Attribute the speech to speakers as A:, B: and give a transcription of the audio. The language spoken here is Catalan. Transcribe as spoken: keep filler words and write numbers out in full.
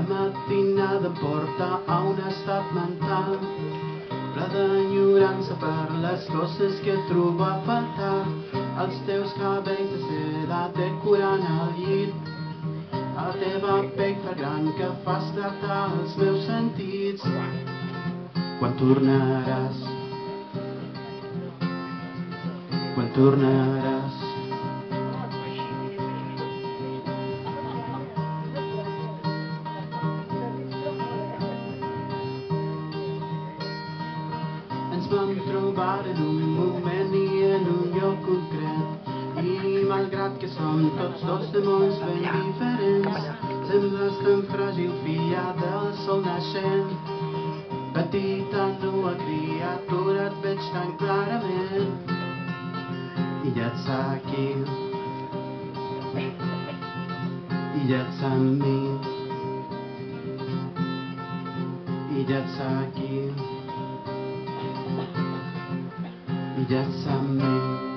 A: matinada em porta a un estat mental ple d'enyorança per les coses que trobo a faltar. Els teus cabells de seda decorant el llit, la teva pell fa gran que fa esclatar els meus sentits. Quan tornaràs? Quan tornaràs? Ens vam trobar en un moment i en un lloc concret, i malgrat que som tots dos de mons ben diferents, sembles tan fràgil filla del sol naixent. Petita, nua criatura, et veig tan clarament, i ja ets aquí, i ja ets amb mi, i ja ets aquí, i ja ets amb mi.